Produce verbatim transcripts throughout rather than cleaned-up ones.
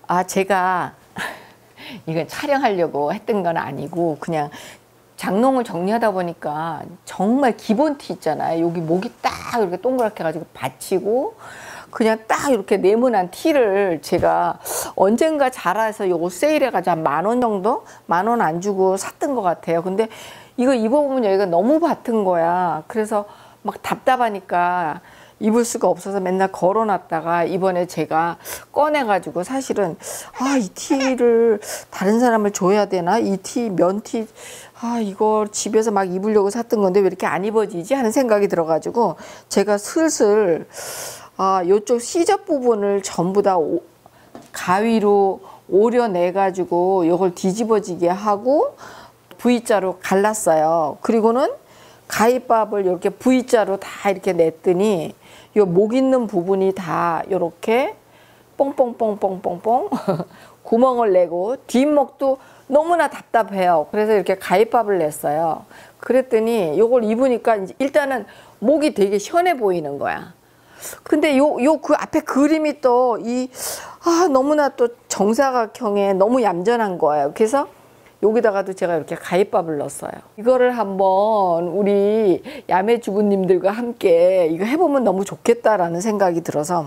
아, 제가 이건 촬영하려고 했던 건 아니고 그냥 장롱을 정리하다 보니까 정말 기본 티 있잖아요. 여기 목이 딱 이렇게 동그랗게 해가지고 받치고 그냥 딱 이렇게 네모난 티를 제가 언젠가 자라서 요거 세일해가지고 한 만 원 정도? 만 원 안 주고 샀던 것 같아요. 근데 이거 입어보면 여기가 너무 받은 거야. 그래서 막 답답하니까 입을 수가 없어서 맨날 걸어놨다가 이번에 제가 꺼내가지고 사실은 아, 이 티를 다른 사람을 줘야 되나? 이 티, 면티, 아, 이거 집에서 막 입으려고 샀던 건데 왜 이렇게 안 입어지지? 하는 생각이 들어가지고 제가 슬슬 아, 요쪽 시접 부분을 전부 다 오, 가위로 오려내가지고 요걸 뒤집어지게 하고 V자로 갈랐어요. 그리고는 가위밥을 이렇게 V자로 다 이렇게 냈더니 요 목 있는 부분이 다 이렇게 뽕뽕뽕뽕뽕뽕 구멍을 내고 뒷목도 너무나 답답해요. 그래서 이렇게 가위밥을 냈어요. 그랬더니 요걸 입으니까 이제 일단은 목이 되게 시원해 보이는 거야. 근데 요, 요 그 앞에 그림이 또 이, 아, 너무나 또 정사각형에 너무 얌전한 거예요. 그래서 여기다가도 제가 이렇게 가위밥을 넣었어요. 이거를 한번 우리 야매 주부님들과 함께 이거 해보면 너무 좋겠다라는 생각이 들어서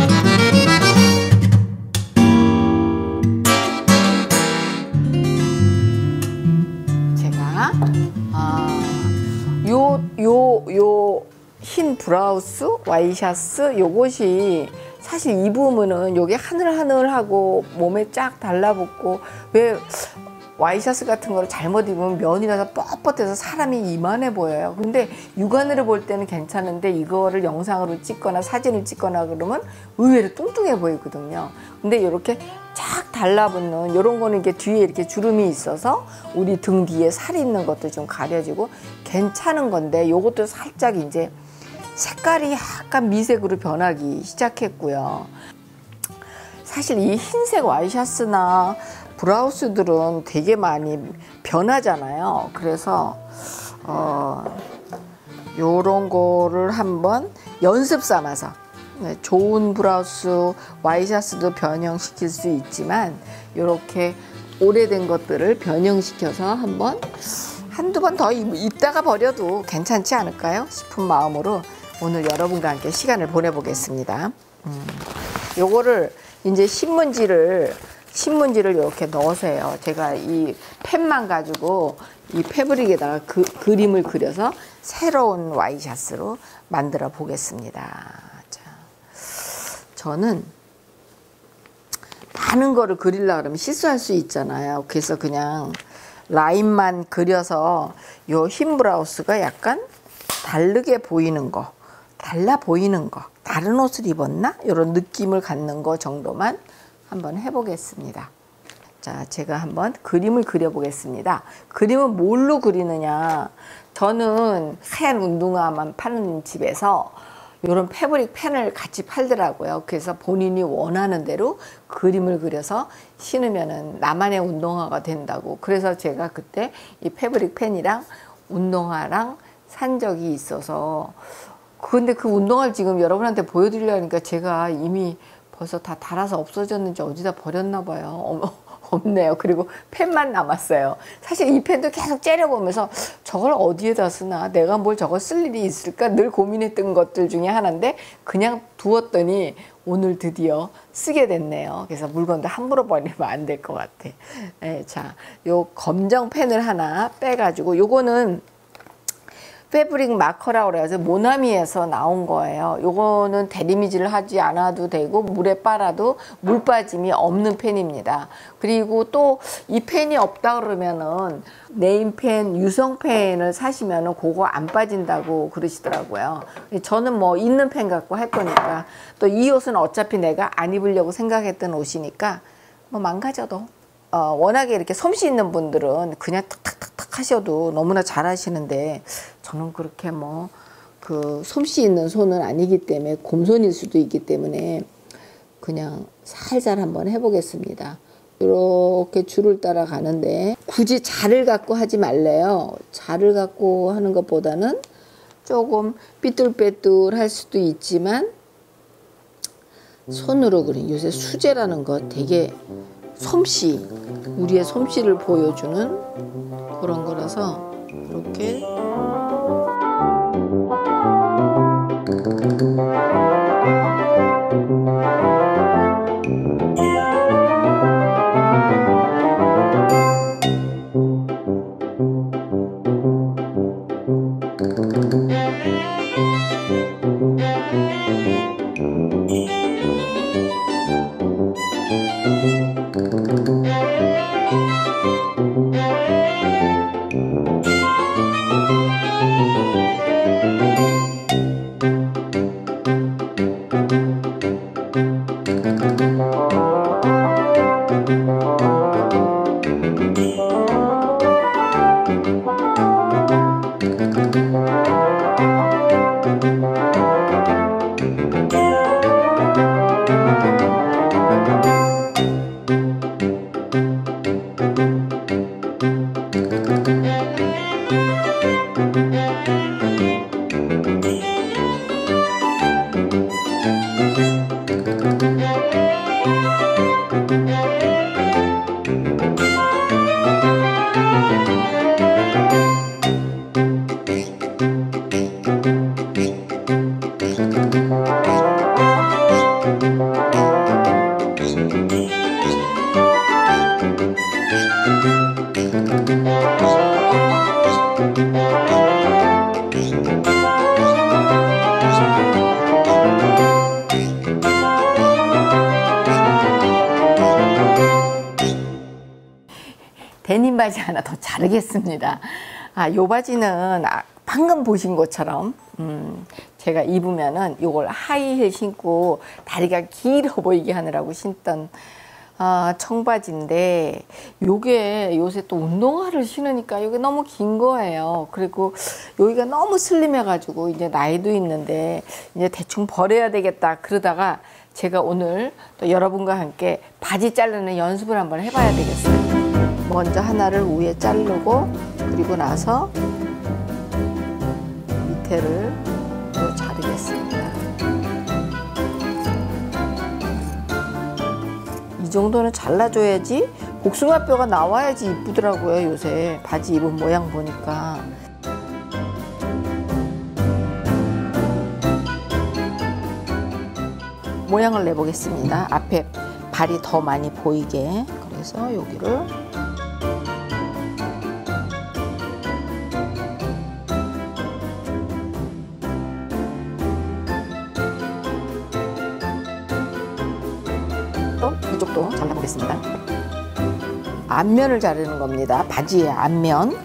제가 아, 요, 요, 요 흰 브라우스, 와이셔츠 요것이 사실 입으면은 요게 하늘하늘하고 몸에 쫙 달라붙고 왜 와이셔츠 같은 거를 잘못 입으면 면이라서 뻣뻣해서 사람이 이만해 보여요. 근데 육안으로 볼 때는 괜찮은데 이거를 영상으로 찍거나 사진을 찍거나 그러면 의외로 뚱뚱해 보이거든요. 근데 이렇게 쫙 달라붙는 이런 거는 이게 뒤에 이렇게 주름이 있어서 우리 등 뒤에 살이 있는 것도 좀 가려지고 괜찮은 건데 요것도 살짝 이제 색깔이 약간 미색으로 변하기 시작했고요. 사실 이 흰색 와이셔츠나 브라우스들은 되게 많이 변하잖아요. 그래서 어, 요런 거를 한번 연습 삼아서 네, 좋은 브라우스, 와이셔츠도 변형시킬 수 있지만 요렇게 오래된 것들을 변형시켜서 한번 한두 번 더 입다가 버려도 괜찮지 않을까요? 싶은 마음으로 오늘 여러분과 함께 시간을 보내보겠습니다. 음, 요거를 이제 신문지를 신문지를 이렇게 넣으세요. 제가 이 펜만 가지고 이 패브릭에다가 그, 그림을 그려서 새로운 와이셔츠로 만들어 보겠습니다. 자, 저는 많은 거를 그리려고 그러면 실수할 수 있잖아요. 그래서 그냥 라인만 그려서 요 흰 브라우스가 약간 다르게 보이는 거, 달라 보이는 거, 다른 옷을 입었나? 이런 느낌을 갖는 거 정도만 한번 해보겠습니다. 자, 제가 한번 그림을 그려보겠습니다. 그림은 뭘로 그리느냐? 저는 하얀 운동화만 파는 집에서 이런 패브릭 펜을 같이 팔더라고요. 그래서 본인이 원하는 대로 그림을 그려서 신으면은 나만의 운동화가 된다고. 그래서 제가 그때 이 패브릭 펜이랑 운동화랑 산 적이 있어서 근데 그 운동화를 지금 여러분한테 보여드리려니까 제가 이미 벌써 다 닳아서 없어졌는지 어디다 버렸나 봐요. 어머, 없네요. 그리고 펜만 남았어요. 사실 이 펜도 계속 째려보면서 저걸 어디에다 쓰나, 내가 뭘 저걸 쓸 일이 있을까 늘 고민했던 것들 중에 하나인데 그냥 두었더니 오늘 드디어 쓰게 됐네요. 그래서 물건도 함부로 버리면 안 될 것 같아. 네, 자, 요 검정 펜을 하나 빼가지고 요거는 패브릭 마커라고 그래서 모나미에서 나온 거예요. 요거는 대리미질을 하지 않아도 되고 물에 빨아도 물 빠짐이 없는 펜입니다. 그리고 또 이 펜이 없다 그러면은 네임펜, 유성펜을 사시면은 그거 안 빠진다고 그러시더라고요. 저는 뭐 있는 펜 갖고 할 거니까 또 이 옷은 어차피 내가 안 입으려고 생각했던 옷이니까 뭐 망가져도 어, 워낙에 이렇게 솜씨 있는 분들은 그냥 탁탁탁탁 하셔도 너무나 잘 하시는데 저는 그렇게 뭐 그 솜씨 있는 손은 아니기 때문에 곰손일 수도 있기 때문에 그냥 살살 한번 해보겠습니다. 이렇게 줄을 따라 가는데 굳이 자를 갖고 하지 말래요. 자를 갖고 하는 것보다는 조금 삐뚤빼뚤 할 수도 있지만 손으로 그린 요새 수제라는 거 되게 솜씨, 우리의 솜씨를 보여주는 그런 거라서 이렇게 데님 바지 하나 더 자르겠습니다. 아, 요 바지는 아, 방금 보신 것처럼 음, 제가 입으면은 요걸 하이힐 신고 다리가 길어 보이게 하느라고 신던 아, 청바지인데 요게 요새 또 운동화를 신으니까 요게 너무 긴 거예요. 그리고 여기가 너무 슬림해 가지고 이제 나이도 있는데 이제 대충 버려야 되겠다 그러다가 제가 오늘 또 여러분과 함께 바지 자르는 연습을 한번 해봐야 되겠어요. 먼저 하나를 위에 자르고 그리고 나서 밑에를 또 자르겠습니다. 이 정도는 잘라줘야지 복숭아뼈가 나와야지 이쁘더라고요. 요새 바지 입은 모양 보니까. 모양을 내보겠습니다. 앞에 발이 더 많이 보이게. 그래서 여기를 또 이쪽도 잘라보겠습니다. 앞면을 자르는 겁니다. 바지의 앞면.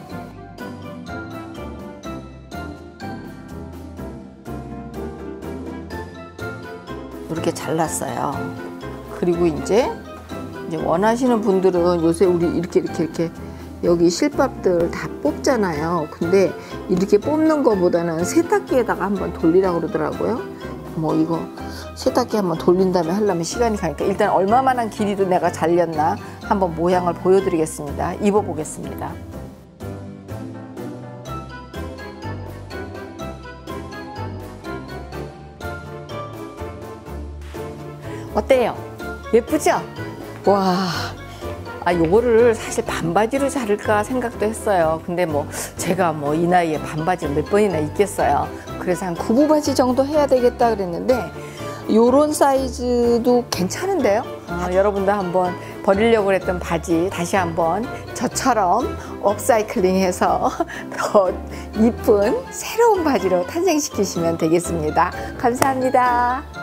이렇게 잘랐어요. 그리고 이제, 이제 원하시는 분들은 요새 우리 이렇게 이렇게 이렇게 여기 실밥들 다 뽑잖아요. 근데 이렇게 뽑는 거보다는 세탁기에다가 한번 돌리라고 그러더라고요. 뭐 이거 세탁기 한번 돌린 다음에 하려면 시간이 가니까 일단 얼마만한 길이로 내가 잘렸나 한번 모양을 보여드리겠습니다. 입어보겠습니다. 어때요? 예쁘죠? 와, 아 요거를 사실 반바지로 자를까 생각도 했어요. 근데 뭐 제가 뭐 이 나이에 반바지를 몇 번이나 입겠어요. 그래서 한 구부바지 정도 해야 되겠다 그랬는데 요런 사이즈도 괜찮은데요? 아, 여러분도 한번 버리려고 했던 바지 다시 한번 저처럼 업사이클링해서 더 이쁜 새로운 바지로 탄생시키시면 되겠습니다. 감사합니다.